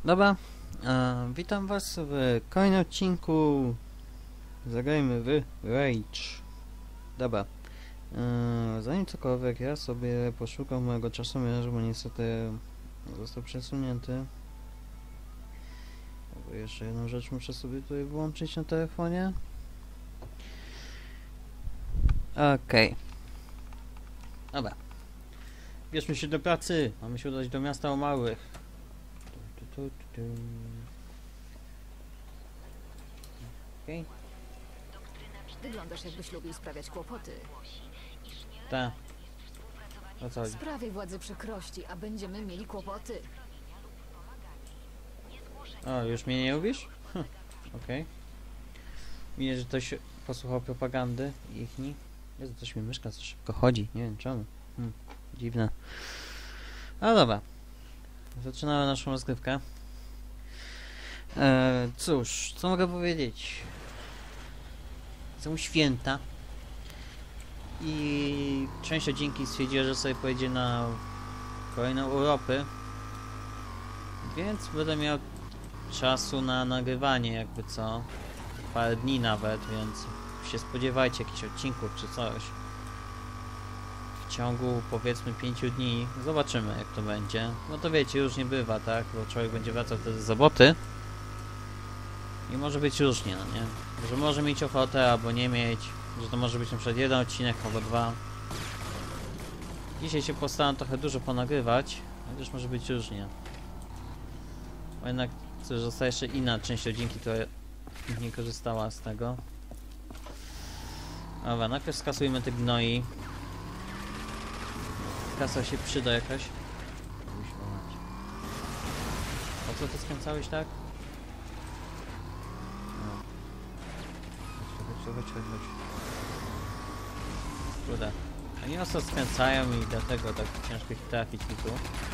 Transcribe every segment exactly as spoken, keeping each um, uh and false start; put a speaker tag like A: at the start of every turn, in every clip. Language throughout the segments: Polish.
A: Dobra, e, witam was w kolejnym odcinku. Zagrajmy w Rage. Dobra, e, zanim cokolwiek, ja sobie poszukam mojego czasomierza, bo niestety został przesunięty. Bo jeszcze jedną rzecz muszę sobie tutaj włączyć na telefonie. Okej. Okay. Dobra. Bierzmy się do pracy. Mamy się udać do miasta o małych. Tu, tu, tu, tu. Okej. Okay.
B: Wyglądasz, jakbyś lubił sprawiać kłopoty.
A: Tak. O co chodzi?
B: Sprawię władzy przykrości, a będziemy mieli kłopoty.
A: O, już mnie nie lubisz? Hm. Okej. Okay. Widzę, że ktoś posłuchał propagandy ichni. Jezu, coś mi myszka co szybko chodzi. Nie wiem czemu. Hm. Dziwne. No dobra. Zaczynamy naszą rozgrywkę. E, cóż, co mogę powiedzieć? Są święta. I część odcinki stwierdziła, że sobie pojedzie na kolejną Europę. Więc będę miał czasu na nagrywanie, jakby co. Parę dni nawet, więc się spodziewajcie jakichś odcinków czy coś. W ciągu powiedzmy pięciu dni. Zobaczymy jak to będzie. No to wiecie, już nie bywa, tak? Bo człowiek będzie wracał wtedy z roboty. I może być różnie, no nie? Że może mieć ochotę albo nie mieć. Że to może być na przykład jeden odcinek albo dwa. Dzisiaj się postaram trochę dużo ponagrywać. Chociaż może być różnie. Bo jednak cóż, zostaje jeszcze inna część odcinki, która nie korzystała z tego. Dobra, najpierw skasujmy te gnoi. Kasa się przyda jakaś. Po co to skręcałeś, tak? No. Chodź, chodź, chodź, chodź. Kurde. Oni ostro skręcają i dlatego tak ciężko ich trafić mi tu.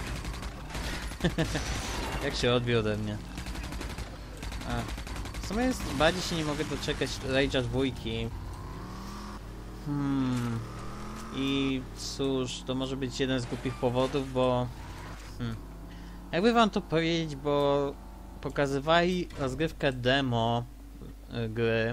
A: Jak się odbił ode mnie. A. W sumie jest, bardziej się nie mogę doczekać Rage'a dwójki. Hmm. I cóż, to może być jeden z głupich powodów, bo... Hmm. Jakby wam to powiedzieć, bo pokazywali rozgrywkę demo y, gry.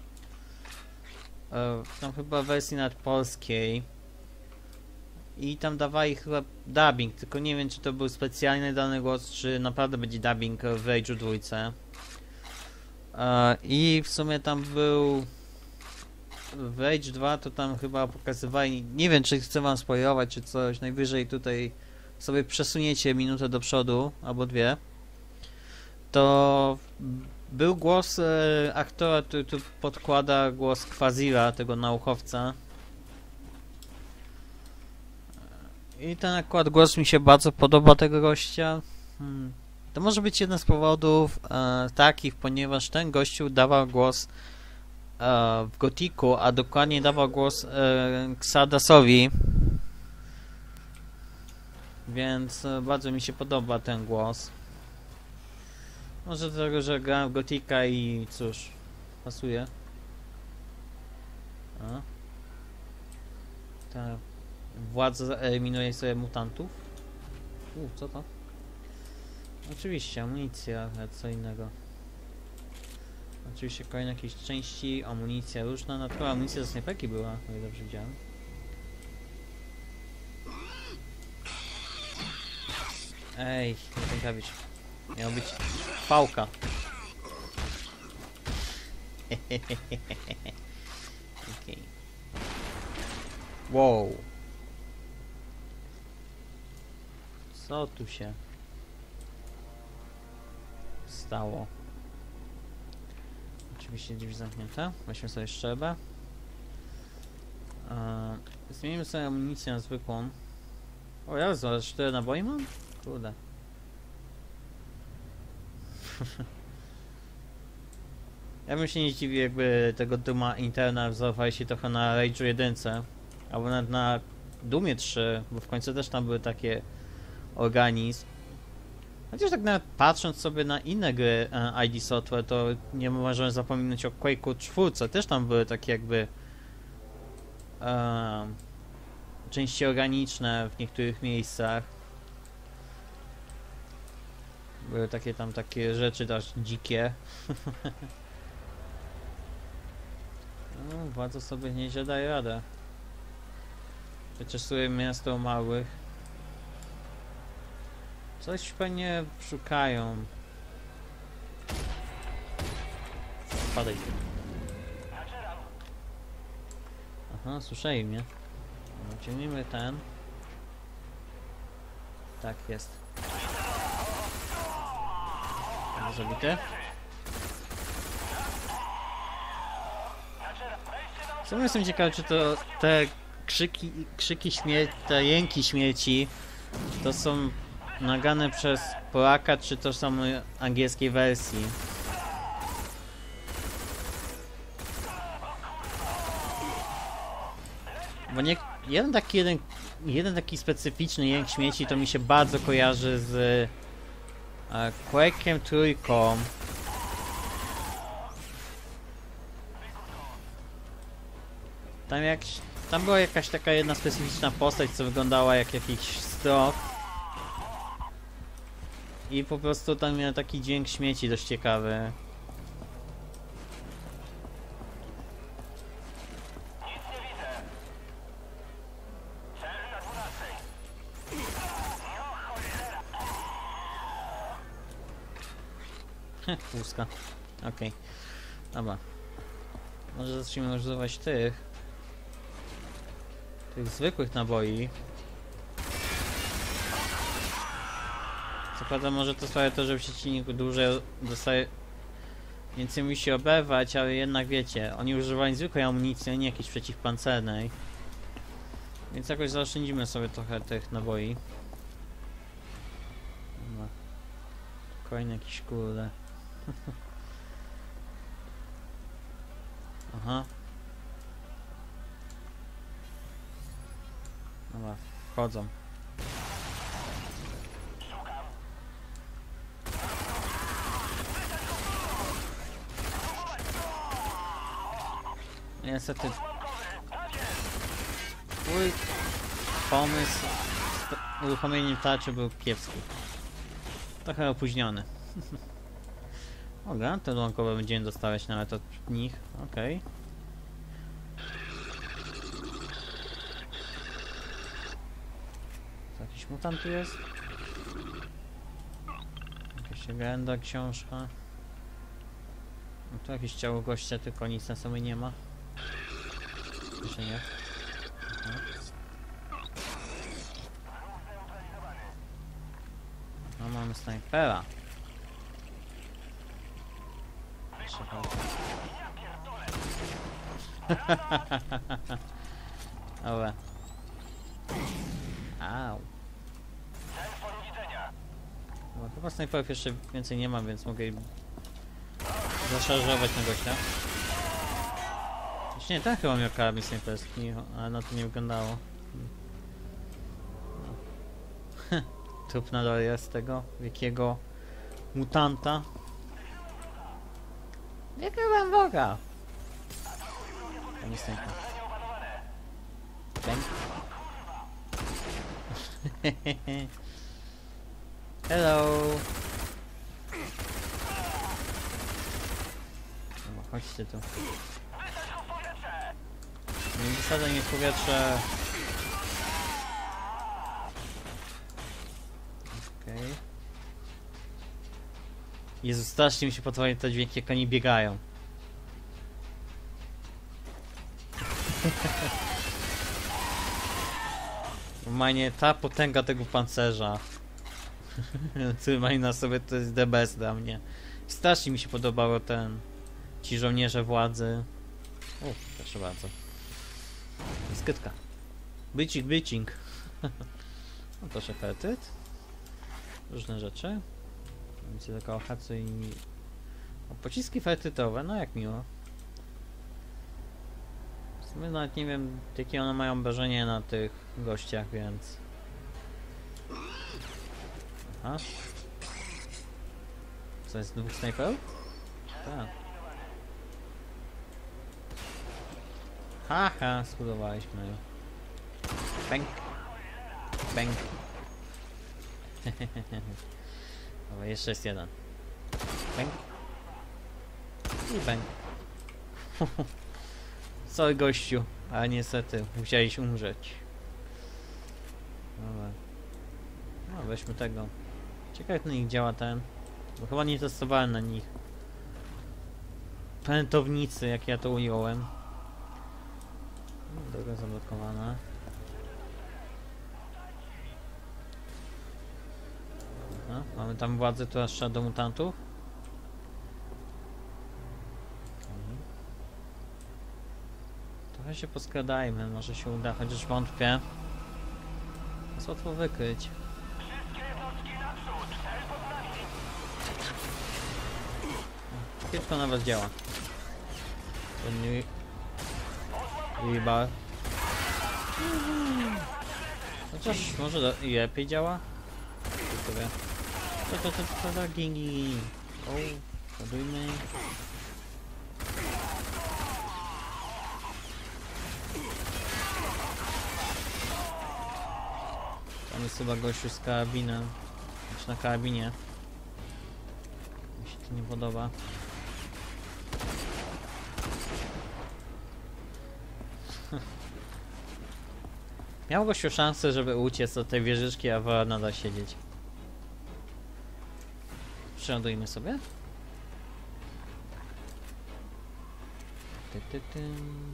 A: Y, tam chyba w wersji nawet polskiej. I tam dawali chyba dubbing, tylko nie wiem czy to był specjalny dany głos, czy naprawdę będzie dubbing w Rage'u dwójce. Y, I w sumie tam był... W Rage dwa to tam chyba pokazywali, nie wiem czy chcę wam spoilować czy coś, najwyżej tutaj sobie przesuniecie minutę do przodu, albo dwie. To był głos e, aktora, który tu podkłada głos Quasira, tego naukowca. I ten akurat głos mi się bardzo podoba tego gościa. Hmm. To może być jeden z powodów e, takich, ponieważ ten gościu dawał głos w Gothicu, a dokładnie dawał głos e, Xardasowi, więc e, bardzo mi się podoba ten głos. Może dlatego, że grałem w Gothica i cóż, pasuje. A. Ta władza eliminuje sobie mutantów. U, co to? Oczywiście, amunicja, ale co innego. Oczywiście kolejne jakieś części, amunicja różna, na przykład amunicja ze snajperki była, o ile dobrze widziałem. Ej, nie rękawisz. Miał być pałka. Okej. Wow. Co tu się stało? Oczywiście drzwi zamknięte. Weźmy sobie szczerbę. Eee, zmienimy sobie amunicję na zwykłą. O Jezu, ale cztery naboi mam? Kurde. Ja bym się nie zdziwił, jakby tego Duma interna wzorowali się trochę na Rage'u jeden. Albo nawet na Doomie trzy, bo w końcu też tam były takie organizm. Chociaż tak nawet patrząc sobie na inne gry e, I D Software, to nie możemy zapominać o Quake'u cztery, też tam były takie jakby e, części organiczne w niektórych miejscach. Były takie tam takie rzeczy dość dzikie. No, władza sobie nieźle daje radę. Wyczesuję miasto małych. Coś pewnie szukają. Spadaj. Aha, słyszeli mnie. Ciągnijmy ten. Tak, jest. Zabity. Co jestem ciekawy, czy to te krzyki, krzyki śmierci, te jęki śmierci to są nagane przez Polaka, czy to są angielskiej wersji. Bo nie, jeden taki jeden, jeden taki specyficzny jęk śmieci to mi się bardzo kojarzy z e, Quake'em trójką. Tam jak, tam była jakaś taka jedna specyficzna postać, co wyglądała jak jakiś strok. I po prostu tam miał taki dźwięk śmieci dość ciekawy. Puska. Okej. Okay. Dobra. Może zacznijmy używać tych. Tych zwykłych naboi. Co prawda może to sprawia to, że przeciwnik dłużej dostaje... Więcej musi oberwać, ale jednak wiecie, oni używają zwykłej amunicji, a nie jakiejś przeciwpancernej. Więc jakoś zaoszczędzimy sobie trochę tych naboi. Dobra. Kolejny jakiś kurde. Aha. Dobra, wchodzą. Niestety mój pomysł z uruchomieniem tarczy był kiepski. Trochę opóźniony. Oga, te łąkowe będziemy dostawać nawet od nich. Okej. Okay. Jakiś mutant tu jest? Jakaś legenda, książka. No tu jakieś ciało gościa, tylko nic na sobie nie ma. Jeszcze nie. Aha. No mamy snajpera. Dobra. Au. No, chyba snajperów jeszcze więcej nie mam, więc mogę zaszarżować na gościa. Znaczy nie, ten chyba miał karabin snajperski, ale na to nie wyglądało. No. Trup na dole jest tego wielkiego mutanta. Jakiego mam Boga? To nie snajper. Bang. Hello. No, chodźcie tu. Nie wysadzaj mnie w powietrze. Okej. Okay. Jezu, strasznie mi się podobają te dźwięki, jak oni biegają. Normalnie ta potęga tego pancerza, który mają na sobie, to jest the best dla mnie. Strasznie mi się podobało ten... Ci żołnierze władzy. O, proszę bardzo. Skytka. Bycik, bycik. No to szefertyt. Różne rzeczy. Nic tylko hacu i... O, pociski fertytowe, no jak miło. W sumie nawet nie wiem, jakie one mają obrażenie na tych gościach, więc... Aha. Co jest, dwóch snajperów? Tak. Haha, zbudowaliśmy ją. Bang. Bang. Dobra, jeszcze jest jeden. Bang. I bang. Sorry gościu, ale niestety musiałeś umrzeć. Dobra. No weźmy tego. Ciekawe jak na nich działa ten. Bo chyba nie testowałem na nich. Pętownicy, jak ja to ująłem. Droga zablokowana. No, mamy tam władzę, która strzela do mutantów. Okay. Trochę się poskradajmy, może się uda, chociaż wątpię. Jest łatwo wykryć. Kiepsko nawet działa. Ten nie... Libar. Chociaż może do... i lepiej działa? Ciekawe. To to to to to gingi. O, ładujmy. Tam jest chyba gościu z karabinem. Znaczy na karabinie. Mi się to nie podoba. Miał gościu szansę, żeby uciec od tej wieżyczki, a wola nadal siedzieć. Przeładujmy sobie. Ty, ty, ty.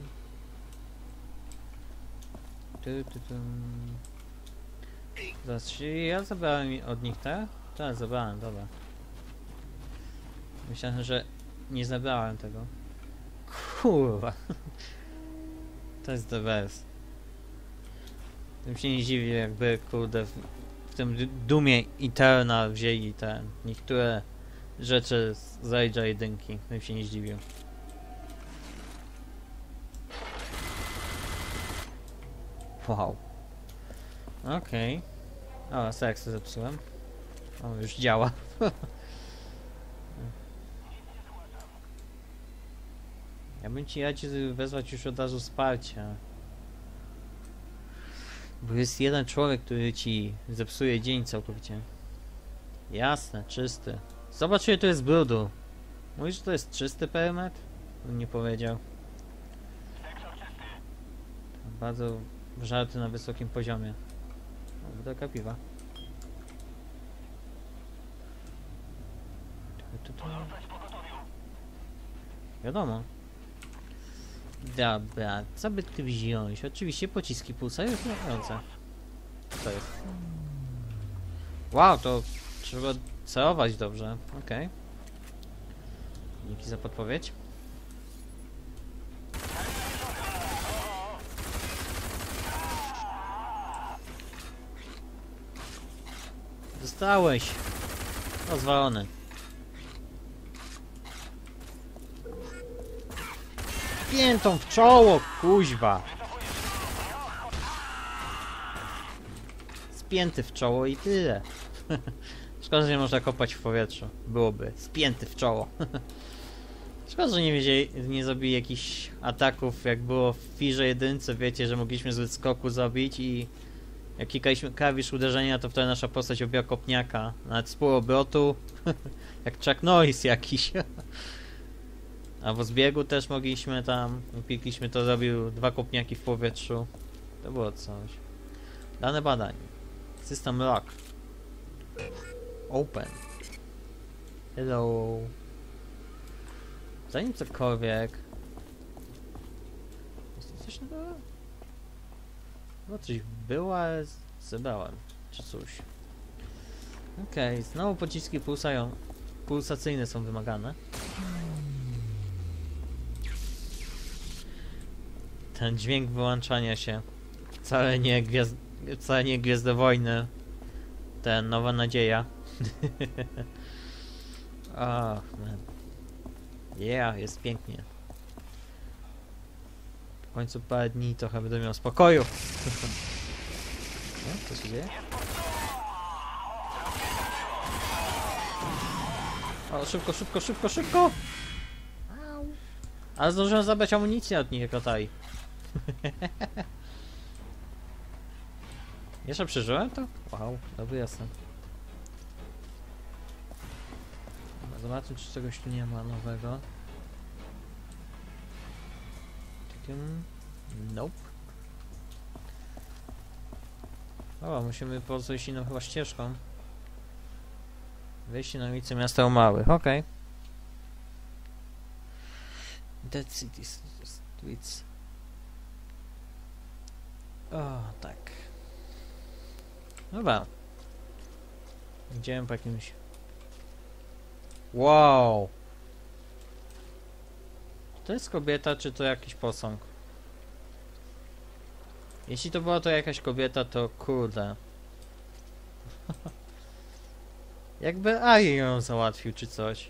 A: Ty, ty, ty. Zaraz, czy ja zabrałem od nich te? Tak, zabrałem, dobra. Myślałem, że nie zabrałem tego. Kurwa. To jest the best. Tym się nie dziwię, jakby kurde w, w tym Dumie Eternal wzięli te niektóre rzeczy z Rage'a jedynki. Tym się nie zdziwił. Wow. Okej. Okay. O, seks zepsułem. O, już działa. Ja bym ci radził wezwać już od razu wsparcia. Bo jest jeden człowiek, który ci zepsuje dzień całkowicie. Jasne, czysty. Zobacz, ile to jest brudu. Mówisz, że to jest czysty perymetr? Bym nie powiedział. Bardzo żarty na wysokim poziomie. O, butelka piwa. Tu, tu, tu. Wiadomo. Dobra, co by ty wziąć? Oczywiście pociski pulsujące. Co jest? Wow, to trzeba celować dobrze. Okej. Okay. Dzięki za podpowiedź. Zostałeś. Rozwalony. Piętą w czoło, kuźwa. Spięty w czoło i tyle. Szkoda, że nie można kopać w powietrzu. Byłoby. Spięty w czoło. Szkoda, że nie, wiedzieli, nie zrobili jakichś ataków, jak było w Firze jedynce. Wiecie, że mogliśmy z skoku zrobić i jak klikaliśmy klawisz uderzenia, to wtedy nasza postać obiła kopniaka. Nawet z pół obrotu. Jak Chuck Norris jakiś. Albo z biegu też mogliśmy tam, klikliśmy, to zrobił dwa kopniaki w powietrzu. To było coś. Dane badań. System lock. Open. Hello. Zanim cokolwiek. Jest tu coś na dole? Chyba coś było, ale zebrałem. Czy coś. Okej, okay, znowu pociski pulsają. Pulsacyjne są wymagane. Ten dźwięk wyłączania się. Wcale nie gwiazd... Wcale nie Gwiezdowojny. Ten Nowa Nadzieja. Ach, man. Yeah, jest pięknie. W końcu parę dni trochę będę miał spokoju. No, co się dzieje? O, szybko, szybko, szybko, szybko! Ale zdążyłem zabrać amunicję od nich, jak lataj. Jeszcze przeżyłem to? Wow, dobry jasne. Zobaczmy, czy czegoś tu nie ma nowego. Takim... Nope. O, musimy pozejść inną chyba ścieżką. Wejście na ulicę Miasta Małych, okej. Okay. Dead City Streets. O, tak. Dobra. Idziemy po jakimś... Wow! Czy to jest kobieta, czy to jakiś posąg? Jeśli to była to jakaś kobieta, to kurde. Jakby Ari ją załatwił, czy coś.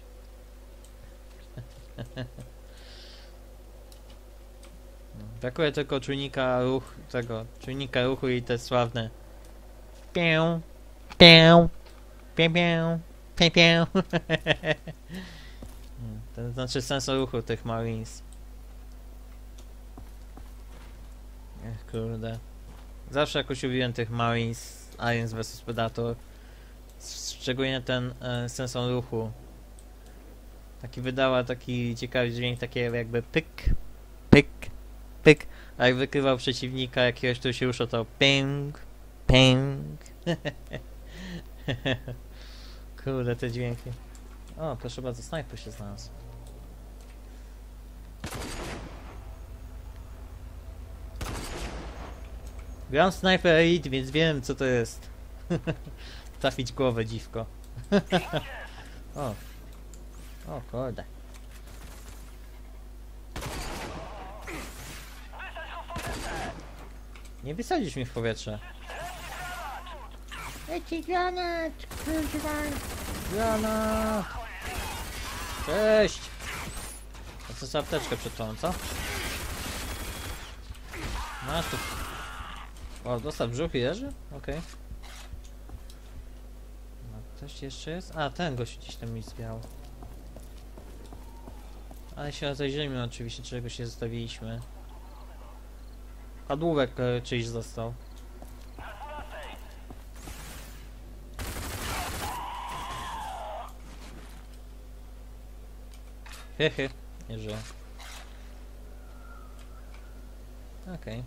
A: Brakuje tylko czujnika ruchu, tego, czujnika ruchu i te sławne pię, pię, pię, pię, pię, pię. To znaczy sensor ruchu tych Marines. Ech, kurde. Zawsze jakoś lubiłem tych Marines, Aliens versus Predator. Szczególnie ten e, sensor ruchu. Taki wydała taki ciekawy dźwięk, takie jakby pyk, pyk, pyk. A jak wykrywał przeciwnika jakiegoś, który się ruszał, to ping, ping. Kurde, te dźwięki. O, proszę bardzo, snajper się znalazł. Gram Sniper Elite, więc wiem, co to jest. Trafić głowę, dziwko. O. O, kurde. Nie wysadzisz mi w powietrze. Leci granat! Kurwa! Granat! Cześć! A co za apteczkę przed tą, co? Masz tu... O, dostał brzuch i jeży? Okej. Okay. No, ktoś jeszcze jest? A, ten gość gdzieś tam mi zwiał. Ale się rozejrzyjmy oczywiście, czego się zostawiliśmy. Kadłubek e, czyjś został. Hehe, nie żyje. Okej. Okay.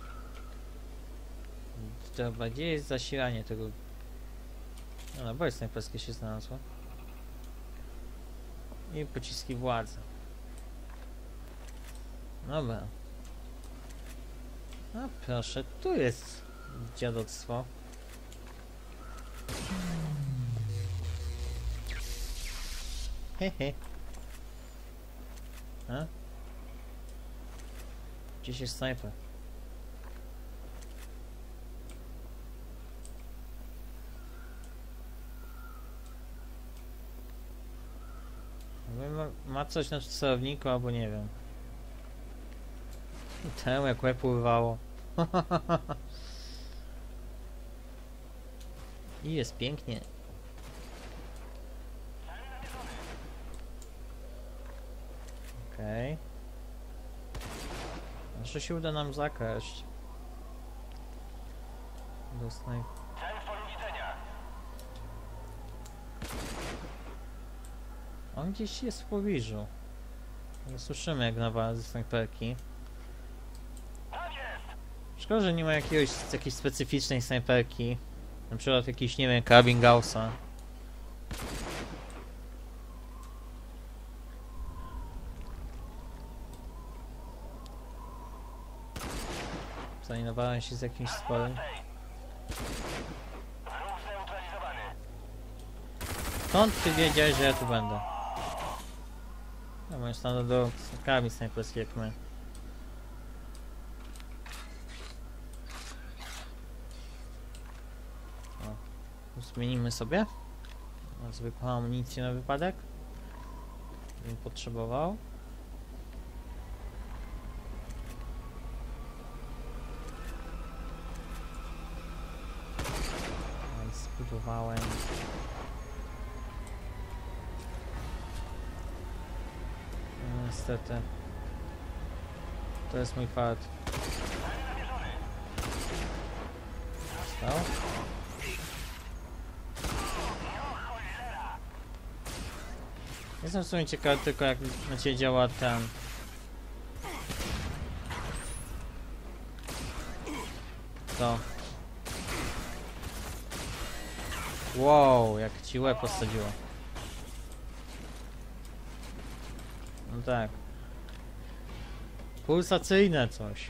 A: Dobra, gdzie jest zasilanie tego... No, no, boje snajperskie się znalazło. I pociski władzy. Dobra. No proszę, tu jest dziadoctwo. Hehe. A? Gdzieś jest snajper. Ma, ma coś na celowniku, albo nie wiem. Tę jak łeb urwało. I jest pięknie. Okej. Okay. Może się uda nam zakraść. Do snajp. On gdzieś jest w pobliżu. Nie słyszymy jak nawala ze snajperki. Szkoda, że nie ma jakiegoś, jakiejś specyficznej snajperki. Na przykład jakiś, nie wiem, karabin Gaussa. Zainowałem się z jakimś sporym. Skąd ty wiedziałeś, że ja tu będę? Ja mam standard do karabin snajperski jak my. Zmienimy sobie na zwykłą amunicję na wypadek, bym potrzebował. Zbudowałem. No, niestety to jest mój fart. Stał? Jestem w sumie ciekawy tylko jak na ciebie działa ten... To. Wow, jak ci łeb posadziło. No tak. Pulsacyjne coś.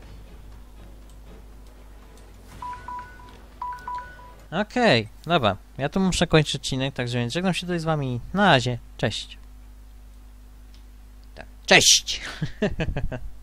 A: Okej, okay, dobra. Ja tu muszę kończyć odcinek, także więc żegnam się tutaj z wami. Na razie, cześć. Tak, cześć!